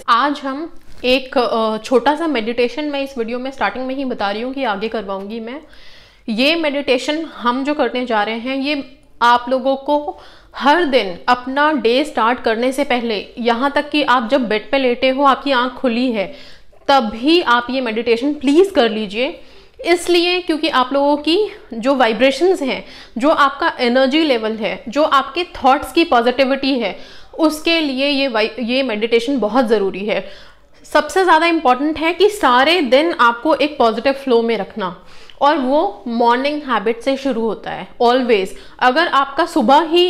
आज हम एक छोटा सा मेडिटेशन मैं इस वीडियो में स्टार्टिंग में ही बता रही हूँ कि आगे करवाऊंगी मैं। ये मेडिटेशन हम जो करने जा रहे हैं ये आप लोगों को हर दिन अपना डे स्टार्ट करने से पहले, यहाँ तक कि आप जब बेड पे लेटे हो, आपकी आंख खुली है, तभी आप ये मेडिटेशन प्लीज कर लीजिए। इसलिए क्योंकि आप लोगों की जो वाइब्रेशंस हैं, जो आपका एनर्जी लेवल है, जो आपके थॉट्स की पॉजिटिविटी है, उसके लिए ये मेडिटेशन बहुत ज़रूरी है। सबसे ज़्यादा इम्पॉर्टेंट है कि सारे दिन आपको एक पॉजिटिव फ्लो में रखना, और वो मॉर्निंग हैबिट से शुरू होता है ऑलवेज। अगर आपका सुबह ही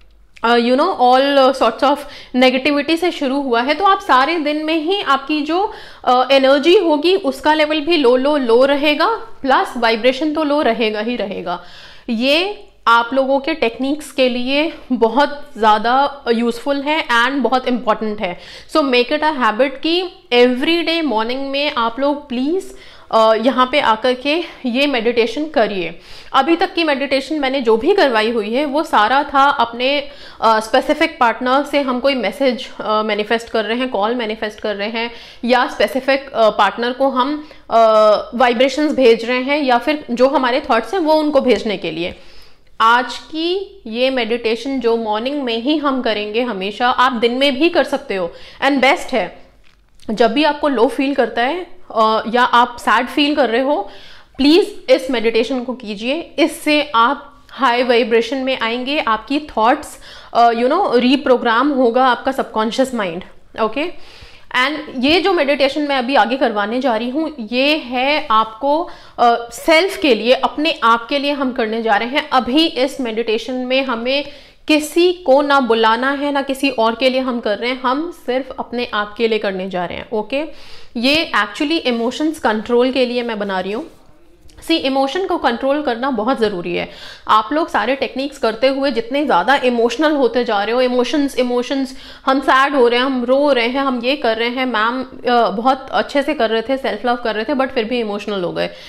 ऑल सॉर्ट्स ऑफ नेगेटिविटी से शुरू हुआ है, तो आप सारे दिन में ही आपकी जो एनर्जी होगी उसका लेवल भी लो रहेगा, प्लस वाइब्रेशन तो लो रहेगा ही रहेगा। ये आप लोगों के टेक्निक्स के लिए बहुत ज़्यादा यूज़फुल है एंड बहुत इम्पॉर्टेंट है। So make it a habit कि एवरी डे मॉर्निंग में आप लोग प्लीज़ यहाँ पे आकर के ये मेडिटेशन करिए। अभी तक की मेडिटेशन मैंने जो भी करवाई हुई है वो सारा था अपने स्पेसिफिक पार्टनर से हम कोई मैसेज मैनिफेस्ट कर रहे हैं, कॉल मैनिफेस्ट कर रहे हैं, या स्पेसिफिक पार्टनर को हम वाइब्रेशंस भेज रहे हैं, या फिर जो हमारे थॉट्स हैं वो उनको भेजने के लिए। आज की ये मेडिटेशन जो मॉर्निंग में ही हम करेंगे, हमेशा आप दिन में भी कर सकते हो, एंड बेस्ट है जब भी आपको लो फील करता है या आप सैड फील कर रहे हो, प्लीज इस मेडिटेशन को कीजिए। इससे आप हाई वाइब्रेशन में आएंगे, आपकी थॉट्स रीप्रोग्राम होगा आपका सबकॉन्शियस माइंड। ओके, एंड ये जो मेडिटेशन मैं अभी आगे करवाने जा रही हूँ ये है आपको सेल्फ के लिए, अपने आप के लिए हम करने जा रहे हैं। अभी इस मेडिटेशन में हमें किसी को ना बुलाना है, ना किसी और के लिए हम कर रहे हैं, हम सिर्फ अपने आप के लिए करने जा रहे हैं। ओके, ये एक्चुअली इमोशंस कंट्रोल के लिए मैं बना रही हूँ। सी, इमोशन को कंट्रोल करना बहुत ज़रूरी है। आप लोग सारे टेक्निक्स करते हुए जितने ज़्यादा इमोशनल होते जा रहे हो, इमोशंस, हम सैड हो रहे हैं, हम रो रहे हैं, हम ये कर रहे हैं, मैम बहुत अच्छे से कर रहे थे, सेल्फ लव कर रहे थे, बट फिर भी इमोशनल हो गए,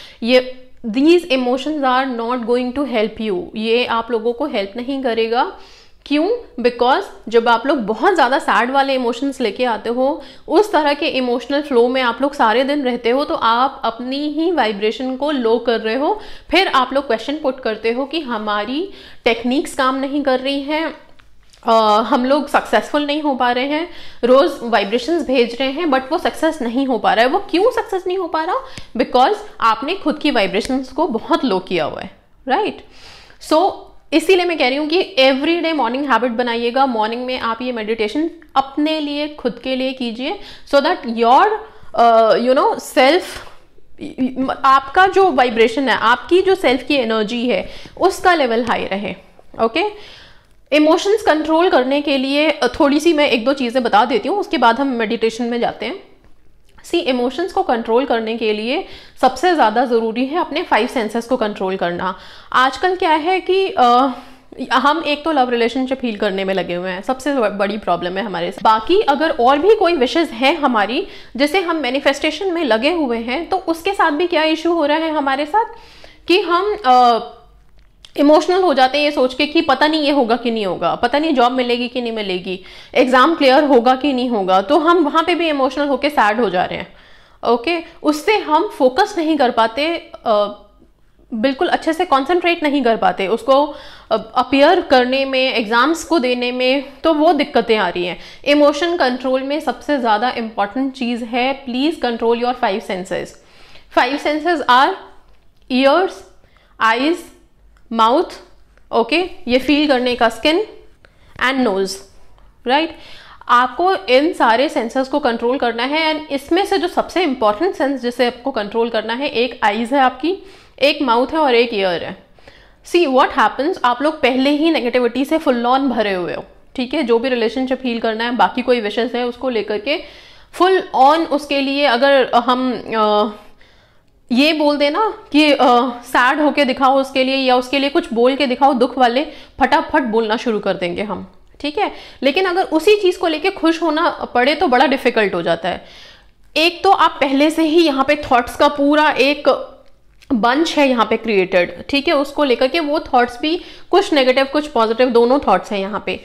these emotions are not going to help you. ये आप लोगों को हेल्प नहीं करेगा। क्यों? बिकॉज जब आप लोग बहुत ज़्यादा सैड वाले इमोशंस लेके आते हो, उस तरह के इमोशनल फ्लो में आप लोग सारे दिन रहते हो, तो आप अपनी ही वाइब्रेशन को लो कर रहे हो। फिर आप लोग क्वेश्चन पुट करते हो कि हमारी टेक्निक्स काम नहीं कर रही हैं, हम लोग सक्सेसफुल नहीं हो पा रहे हैं, रोज वाइब्रेशंस भेज रहे हैं बट वो सक्सेस नहीं हो पा रहा है। वो क्यों सक्सेस नहीं हो पा रहा? बिकॉज आपने खुद की वाइब्रेशंस को बहुत लो किया हुआ है, राइट? सो इसीलिए मैं कह रही हूँ कि एवरी डे मॉर्निंग हैबिट बनाइएगा। मॉर्निंग में आप ये मेडिटेशन अपने लिए, खुद के लिए कीजिए, सो दैट योर सेल्फ, आपका जो वाइब्रेशन है, आपकी जो सेल्फ की एनर्जी है, उसका लेवल हाई रहे। ओके, इमोशंस कंट्रोल करने के लिए थोड़ी सी मैं एक दो चीज़ें बता देती हूँ, उसके बाद हम मेडिटेशन में जाते हैं। सी, इमोशंस को कंट्रोल करने के लिए सबसे ज़्यादा ज़रूरी है अपने 5 सेंसेस को कंट्रोल करना। आजकल क्या है कि हम एक तो लव रिलेशनशिप हील करने में लगे हुए हैं, सबसे बड़ी प्रॉब्लम है हमारे साथ। बाकी अगर और भी कोई विशेष है हमारी, जैसे हम मैनिफेस्टेशन में लगे हुए हैं, तो उसके साथ भी क्या इशू हो रहा है हमारे साथ कि हम इमोशनल हो जाते हैं ये सोच के कि पता नहीं ये होगा कि नहीं होगा, पता नहीं जॉब मिलेगी कि नहीं मिलेगी, एग्जाम क्लियर होगा कि नहीं होगा, तो हम वहां पे भी इमोशनल होके सैड हो जा रहे हैं। ओके, उससे हम फोकस नहीं कर पाते, बिल्कुल अच्छे से कंसंट्रेट नहीं कर पाते उसको अपीयर करने में, एग्जाम्स को देने में, तो वो दिक्कतें आ रही हैं। इमोशन कंट्रोल में सबसे ज़्यादा इंपॉर्टेंट चीज़ है, please control your 5 senses. 5 senses are ears, eyes, mouth, okay, ये फील करने का स्किन एंड नोज, राइट? आपको इन सारे सेंसर्स को कंट्रोल करना है, एंड इसमें से जो सबसे इंपॉर्टेंट सेंस जिसे आपको कंट्रोल करना है, एक आईज है आपकी, एक माउथ है और एक ईयर है। सी, व्हाट हैपन्स, आप लोग पहले ही नेगेटिविटी से फुल ऑन भरे हुए हो, ठीक है? जो भी रिलेशनशिप हील करना है, बाकी कोई विशेष है, उसको लेकर के फुल ऑन, उसके लिए अगर हम ये बोल देना कि सैड होके दिखाओ उसके लिए, या उसके लिए कुछ बोल के दिखाओ दुख वाले, फटाफट बोलना शुरू कर देंगे हम, ठीक है? लेकिन अगर उसी चीज को लेके खुश होना पड़े तो बड़ा डिफिकल्ट हो जाता है। एक तो आप पहले से ही यहाँ पे थॉट्स का पूरा एक बंच है यहाँ पे क्रिएटेड, ठीक है? उसको लेकर के वो थॉट्स भी कुछ नेगेटिव कुछ पॉजिटिव दोनों थॉट्स हैं यहाँ पे।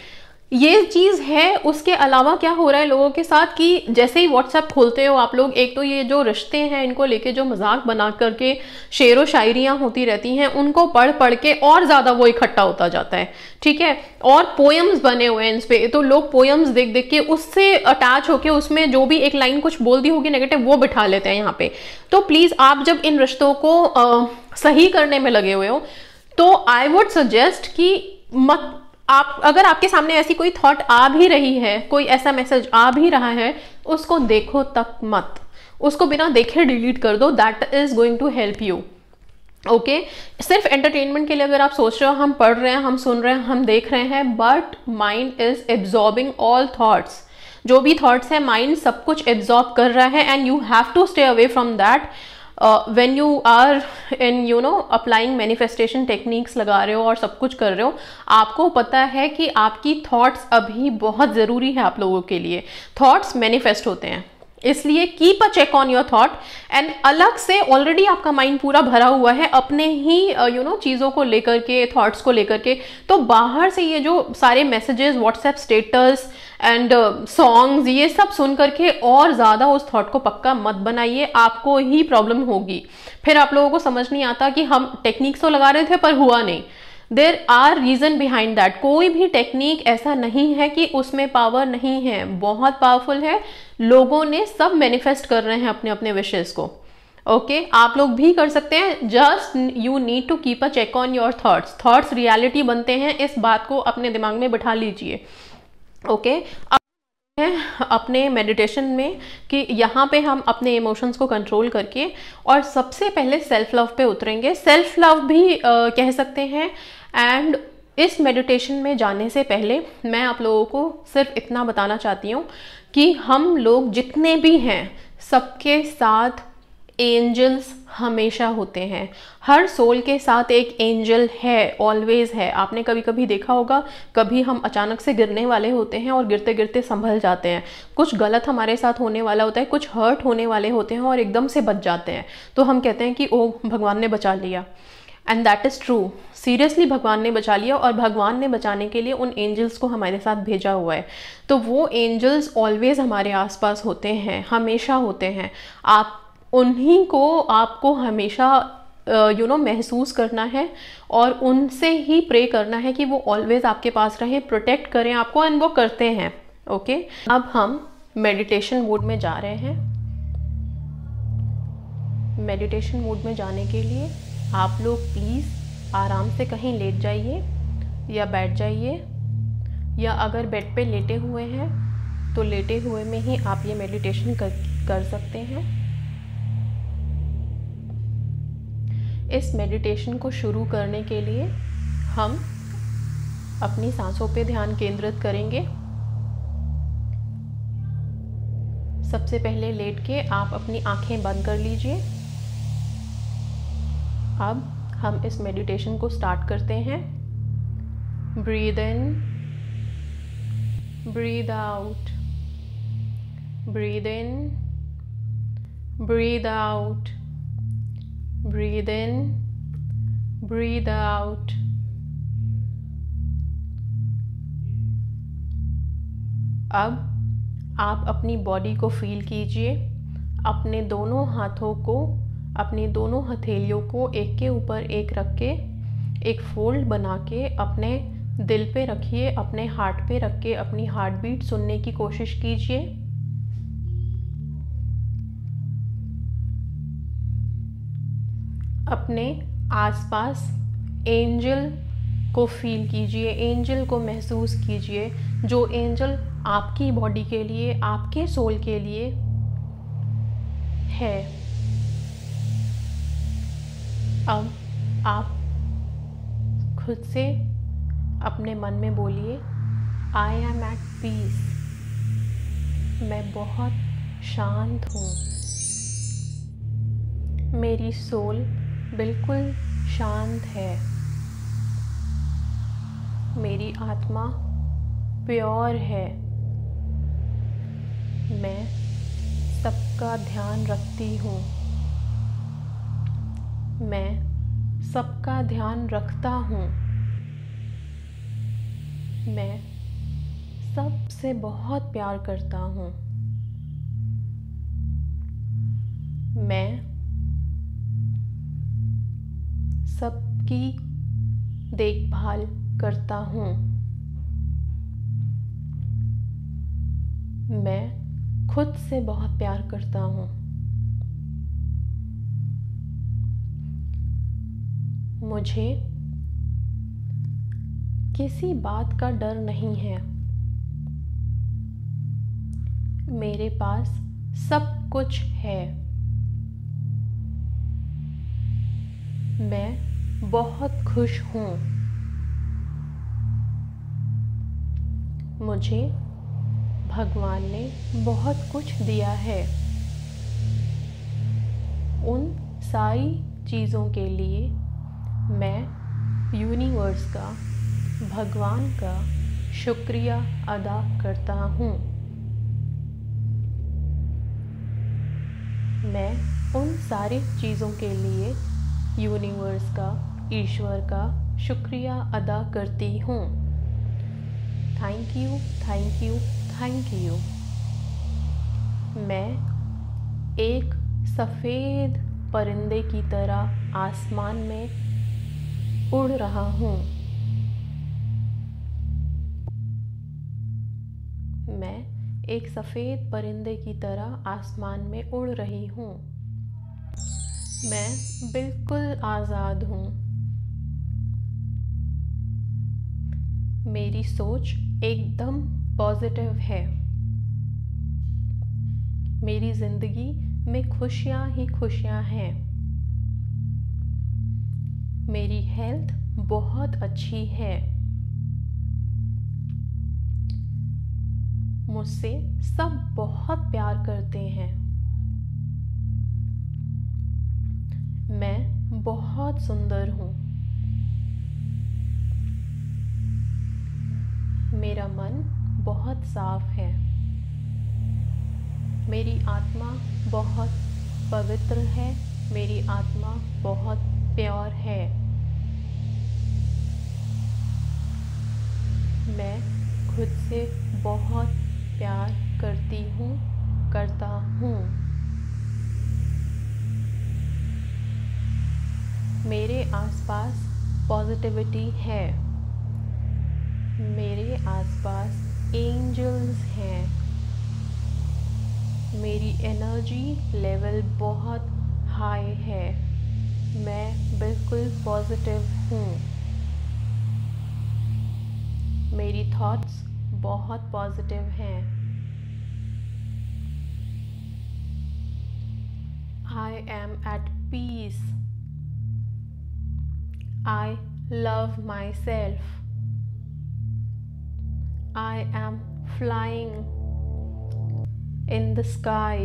ये चीज़ है। उसके अलावा क्या हो रहा है लोगों के साथ कि जैसे ही व्हाट्सएप खोलते हो आप लोग, एक तो ये जो रिश्ते हैं इनको लेके जो मजाक बना करके शेरो शायरियाँ होती रहती हैं, उनको पढ़ पढ़ के और ज़्यादा वो इकट्ठा होता जाता है, ठीक है। और पोएम्स बने हुए हैं इस पे, तो लोग पोएम्स देख देख के उससे अटैच होके उसमें जो भी एक लाइन कुछ बोल दी होगी नेगेटिव वो बिठा लेते हैं यहाँ पे। तो प्लीज़ आप जब इन रिश्तों को सही करने में लगे हुए हो तो आई वुड सजेस्ट कि मत, आप अगर आपके सामने ऐसी कोई थॉट आ भी रही है, कोई ऐसा मैसेज आ भी रहा है, उसको देखो तक मत, उसको बिना देखे डिलीट कर दो। That is going to help you. Okay, सिर्फ एंटरटेनमेंट के लिए अगर आप सोच रहे हो हम पढ़ रहे हैं, हम सुन रहे हैं, हम देख रहे हैं, but mind is absorbing all thoughts. जो भी थॉट्स है माइंड सब कुछ एब्जॉर्ब कर रहा है and you have to stay away from that. When you are in applying manifestation techniques लगा रहे हो और सब कुछ कर रहे हो, आपको पता है कि आपकी थॉट्स अभी बहुत ज़रूरी है आप लोगों के लिए। थॉट्स मैनिफेस्ट होते हैं, इसलिए keep a check on your thought. And अलग से ऑलरेडी आपका माइंड पूरा भरा हुआ है अपने ही चीज़ों को लेकर के, थॉट्स को लेकर के। तो बाहर से ये जो सारे messages, WhatsApp status and songs, ये सब सुन करके और ज़्यादा उस थॉट को पक्का मत बनाइए, आपको ही प्रॉब्लम होगी। फिर आप लोगों को समझ नहीं आता कि हम टेक्निक्स तो लगा रहे थे पर हुआ नहीं। There are reason behind that. कोई भी टेक्निक ऐसा नहीं है कि उसमें पावर नहीं है, बहुत पावरफुल है। लोगों ने सब मैनिफेस्ट कर रहे हैं अपने अपने विशेस को। ओके, आप लोग भी कर सकते हैं। Just you need to keep a check on your thoughts. Thoughts reality बनते हैं, इस बात को अपने दिमाग में बिठा लीजिए। ओके, अपने मेडिटेशन में कि यहाँ पे हम अपने इमोशंस को कंट्रोल करके और सबसे पहले सेल्फ लव पे उतरेंगे। सेल्फ लव भी कह सकते हैं। एंड इस मेडिटेशन में जाने से पहले मैं आप लोगों को सिर्फ इतना बताना चाहती हूँ कि हम लोग जितने भी हैं सबके साथ एंजल्स हमेशा होते हैं। हर सोल के साथ एक एंजल है, ऑलवेज है। आपने कभी कभी देखा होगा, कभी हम अचानक से गिरने वाले होते हैं और गिरते गिरते संभल जाते हैं। कुछ गलत हमारे साथ होने वाला होता है, कुछ हर्ट होने वाले होते हैं और एकदम से बच जाते हैं। तो हम कहते हैं कि ओ भगवान ने बचा लिया। And that is true. Seriously भगवान ने बचा लिया, और भगवान ने बचाने के लिए उन एंजल्स को हमारे साथ भेजा हुआ है। तो वो एंजल्स ऑलवेज हमारे आसपास होते हैं, हमेशा होते हैं। आप उन्हीं को आपको हमेशा महसूस करना है और उनसे ही प्रे करना है कि वो ऑलवेज आपके पास रहें, प्रोटेक्ट करें आपको, एंड वो करते हैं। ओके, अब हम मेडिटेशन मोड में जा रहे हैं। मेडिटेशन मोड में जाने के लिए आप लोग प्लीज़ आराम से कहीं लेट जाइए या बैठ जाइए, या अगर बेड पे लेटे हुए हैं तो लेटे हुए में ही आप ये मेडिटेशन कर सकते हैं। इस मेडिटेशन को शुरू करने के लिए हम अपनी सांसों पे ध्यान केंद्रित करेंगे। सबसे पहले लेट के आप अपनी आंखें बंद कर लीजिए। अब हम इस मेडिटेशन को स्टार्ट करते हैं। Breathe in, breathe out, breathe in, breathe out, breathe in, breathe out. अब आप अपनी बॉडी को फील कीजिए। अपने दोनों हाथों को, अपनी दोनों हथेलियों को एक के ऊपर एक रख के एक फोल्ड बना के अपने दिल पे रखिए, अपने हार्ट पे रख के अपनी हार्ट बीट सुनने की कोशिश कीजिए। अपने आसपास एंजल को फील कीजिए, एंजल को महसूस कीजिए, जो एंजल आपकी बॉडी के लिए, आपके सोल के लिए है। अब आप खुद से अपने मन में बोलिए, आई एम एट पीस। मैं बहुत शांत हूँ। मेरी सोल बिल्कुल शांत है। मेरी आत्मा प्योर है। मैं सबका ध्यान रखती हूँ। मैं सबका ध्यान रखता हूँ। मैं सबसे बहुत प्यार करता हूँ। मैं सबकी देखभाल करता हूँ। मैं खुद से बहुत प्यार करता हूँ। मुझे किसी बात का डर नहीं है। मेरे पास सब कुछ है। मैं बहुत खुश हूँ। मुझे भगवान ने बहुत कुछ दिया है। उन सारी चीज़ों के लिए मैं यूनिवर्स का, भगवान का शुक्रिया अदा करता हूँ। मैं उन सारी चीज़ों के लिए यूनिवर्स का, ईश्वर का शुक्रिया अदा करती हूँ। Thank you, thank you, thank you. मैं एक सफ़ेद परिंदे की तरह आसमान में उड़ रहा हूँ। मैं एक सफ़ेद परिंदे की तरह आसमान में उड़ रही हूँ। मैं बिल्कुल आज़ाद हूँ। मेरी सोच एकदम पॉजिटिव है। मेरी ज़िंदगी में खुशियाँ ही खुशियाँ हैं। मेरी हेल्थ बहुत अच्छी है। मुझसे सब बहुत प्यार करते हैं। मैं बहुत सुंदर हूँ। मेरा मन बहुत साफ है। मेरी आत्मा बहुत पवित्र है। मेरी आत्मा बहुत प्योर है। मैं खुद से बहुत प्यार करता हूँ। मेरे आसपास पॉजिटिविटी है। मेरे आसपास एंजल्स हैं। मेरी एनर्जी लेवल बहुत हाई है। मैं बिल्कुल पॉजिटिव हूँ। मेरी थॉट्स बहुत पॉजिटिव हैं। I am at peace. I love my self. I am flying in the sky.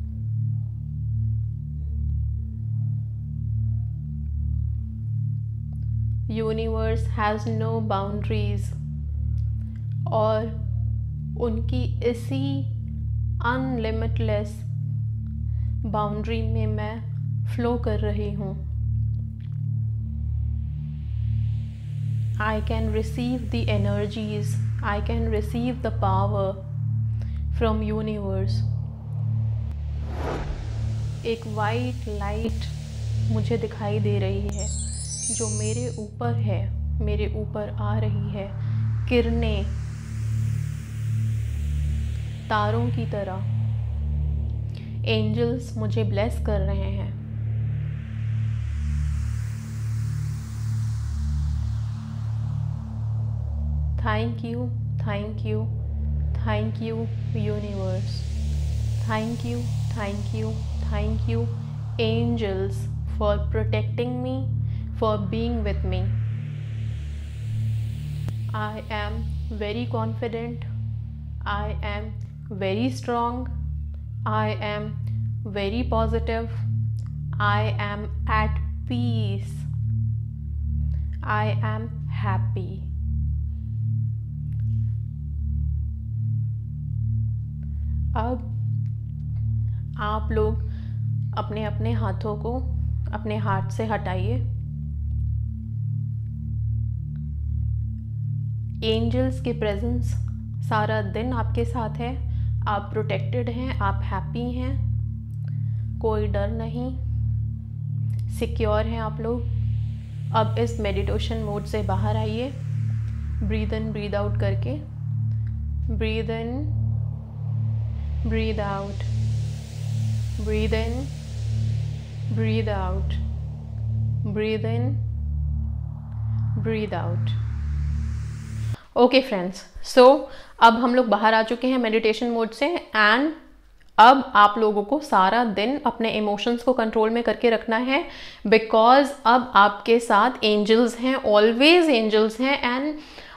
Universe has no boundaries. और उनकी इसी अनलिमिटलेस बाउंड्री में मैं फ्लो कर रही हूँ। I can receive the energies, I can receive the power from universe. एक white light मुझे दिखाई दे रही है जो मेरे ऊपर है, मेरे ऊपर आ रही है। किरणें तारों की तरह। एंजल्स मुझे ब्लेस कर रहे हैं। Thank you, thank you, thank you universe. Thank you, thank you, thank you angels for protecting me, for being with me. I am very confident. I am very strong. I am very positive. I am at peace. I am happy. अब आप लोग अपने अपने हाथों को अपने heart से हटाइए। एंजल्स की प्रेजेंस सारा दिन आपके साथ है, आप प्रोटेक्टेड हैं, आप हैप्पी हैं, कोई डर नहीं, सिक्योर हैं आप लोग। अब इस मेडिटेशन मोड से बाहर आइए, ब्रीद इन ब्रीद आउट करके, breathe in breathe out, breathe in breathe out, breathe in breathe out. Okay friends, so अब हम लोग बाहर आ चुके हैं मेडिटेशन मोड से, एंड अब आप लोगों को सारा दिन अपने इमोशंस को कंट्रोल में करके रखना है, बिकॉज अब आपके साथ एंजल्स हैं, ऑलवेज एंजल्स हैं। And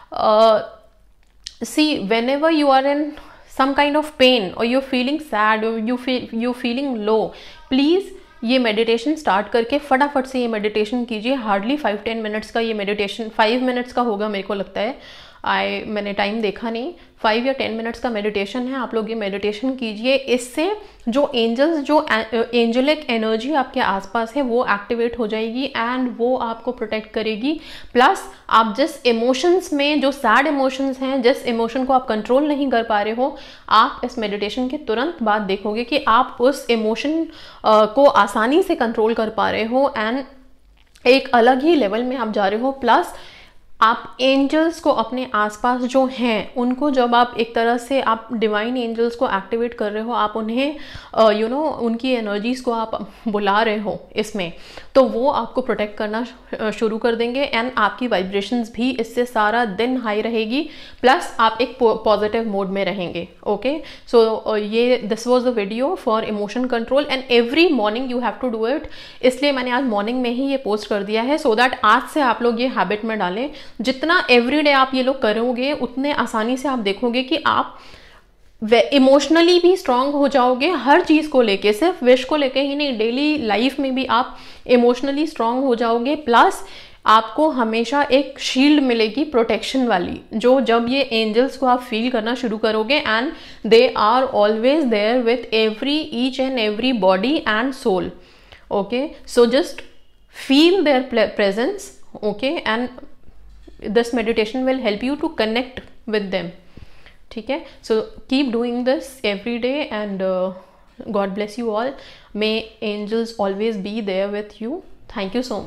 see, whenever you are in some kind of pain और यू फीलिंग सैड और यू फीलिंग लो, प्लीज़ ये मेडिटेशन स्टार्ट करके फटाफट से ये मेडिटेशन कीजिए। हार्डली 5-10 मिनट्स का ये मेडिटेशन, 5 मिनट्स का होगा मेरे को लगता है, मैंने टाइम देखा नहीं, 5 या 10 मिनट्स का मेडिटेशन है। आप लोग ये मेडिटेशन कीजिए, इससे जो एंजल्स, जो एंजेलिक एनर्जी आपके आसपास है वो एक्टिवेट हो जाएगी एंड वो आपको प्रोटेक्ट करेगी। प्लस आप जिस इमोशंस में, जो सैड इमोशंस हैं, जिस इमोशन को आप कंट्रोल नहीं कर पा रहे हो, आप इस मेडिटेशन के तुरंत बाद देखोगे कि आप उस इमोशन को आसानी से कंट्रोल कर पा रहे हो एंड एक अलग ही लेवल में आप जा रहे हो। प्लस आप एंजल्स को अपने आसपास जो हैं उनको, जब आप एक तरह से आप डिवाइन एंजल्स को एक्टिवेट कर रहे हो, आप उन्हें उनकी एनर्जीज को आप बुला रहे हो इसमें, तो वो आपको प्रोटेक्ट करना शुरू कर देंगे एंड आपकी वाइब्रेशंस भी इससे सारा दिन हाई रहेगी। प्लस आप एक पॉजिटिव मोड में रहेंगे। ओके, सो ये this was the video for emotion control and every morning you have to do it. इसलिए मैंने आज मॉर्निंग में ही ये पोस्ट कर दिया है, सो दैट आज से आप लोग ये हैबिट में डालें। जितना एवरीडे आप ये लोग करोगे उतने आसानी से आप देखोगे कि आप इमोशनली भी स्ट्रांग हो जाओगे, हर चीज को लेके, सिर्फ विश को लेके ही नहीं, डेली लाइफ में भी आप इमोशनली स्ट्रांग हो जाओगे। प्लस आपको हमेशा एक शील्ड मिलेगी प्रोटेक्शन वाली, जो जब ये एंजल्स को आप फील करना शुरू करोगे, and they are always there with each and every body and soul. Okay, so just feel their presence. Okay, and this meditation will help you to connect with them. ठीक है, so keep doing this every day and God bless you all. May angels always be there with you. Thank you so much.